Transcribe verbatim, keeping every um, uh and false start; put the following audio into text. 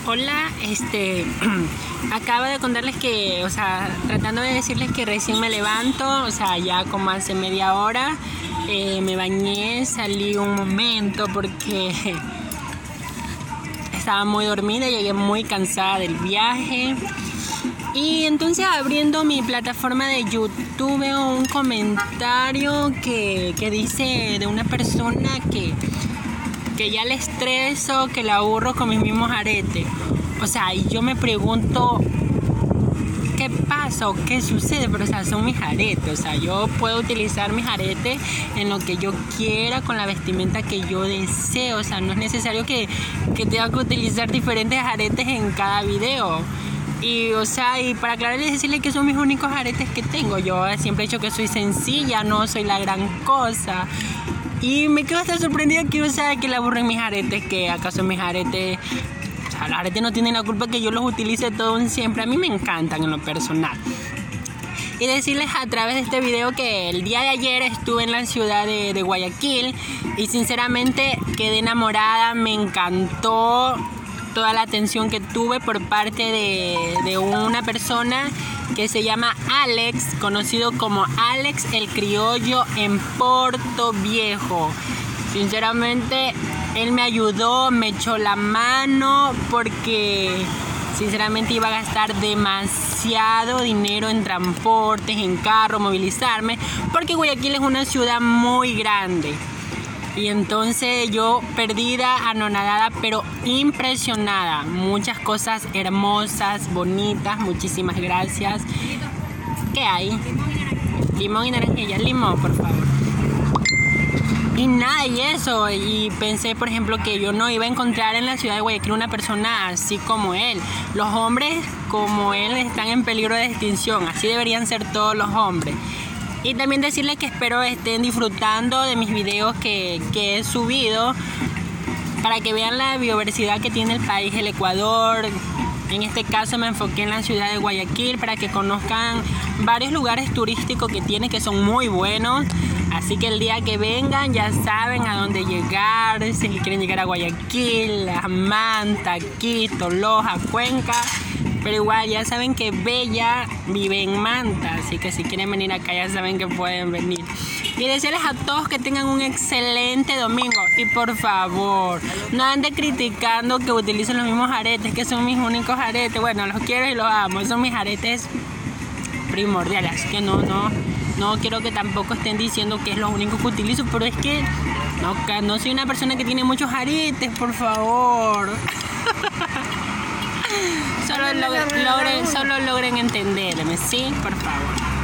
Hola, este, acabo de contarles que, o sea, tratando de decirles que recién me levanto, o sea, ya como hace media hora, eh, me bañé, salí un momento porque estaba muy dormida, llegué muy cansada del viaje. Y entonces abriendo mi plataforma de YouTube veo un comentario que, que dice de una persona que, que ya le estreso, que la aburro con mis mismos aretes. O sea, y yo me pregunto, ¿qué pasa o qué sucede? Pero o sea, son mis aretes. O sea, yo puedo utilizar mis aretes en lo que yo quiera, con la vestimenta que yo deseo. O sea, no es necesario que, que tenga que utilizar diferentes aretes en cada video. Y, o sea, y para aclararles, decirles que son mis únicos aretes que tengo. Yo siempre he dicho que soy sencilla, no soy la gran cosa. Y me quedo hasta sorprendida que, o sea, que le aburren mis aretes, que acaso mis aretes... O sea, los aretes no tienen la culpa que yo los utilice todo siempre. A mí me encantan en lo personal. Y decirles a través de este video que el día de ayer estuve en la ciudad de, de Guayaquil y sinceramente quedé enamorada, me encantó toda la atención que tuve por parte de, de una persona que se llama Alex, conocido como Alex el Criollo en Porto Viejo. Sinceramente, él me ayudó, me echó la mano porque sinceramente iba a gastar demasiado dinero en transportes, en carro, movilizarme, porque Guayaquil es una ciudad muy grande. Y entonces yo perdida, anonadada, pero impresionada. Muchas cosas hermosas, bonitas. Muchísimas gracias. ¿Qué hay? Limón y naranjilla. Limón, por favor. Y nada, y eso. Y pensé, por ejemplo, que yo no iba a encontrar en la ciudad de Guayaquil una persona así como él. Los hombres como él están en peligro de extinción. Así deberían ser todos los hombres. Y también decirles que espero estén disfrutando de mis videos que, que he subido para que vean la biodiversidad que tiene el país, el Ecuador. En este caso me enfoqué en la ciudad de Guayaquil para que conozcan varios lugares turísticos que tiene que son muy buenos. Así que el día que vengan ya saben a dónde llegar, si quieren llegar a Guayaquil, a Manta, Quito, Loja, Cuenca. Pero igual ya saben que Bella vive en Manta, así que si quieren venir acá ya saben que pueden venir. Y desearles a todos que tengan un excelente domingo. Y por favor, no anden criticando que utilicen los mismos aretes, que son mis únicos aretes. Bueno, los quiero y los amo, son mis aretes primordiales. Así que no, no, no quiero que tampoco estén diciendo que es lo único que utilizo, pero es que no, no soy una persona que tiene muchos aretes, por favor. Solo logren, logren, solo logren entenderme, ¿sí? Por favor.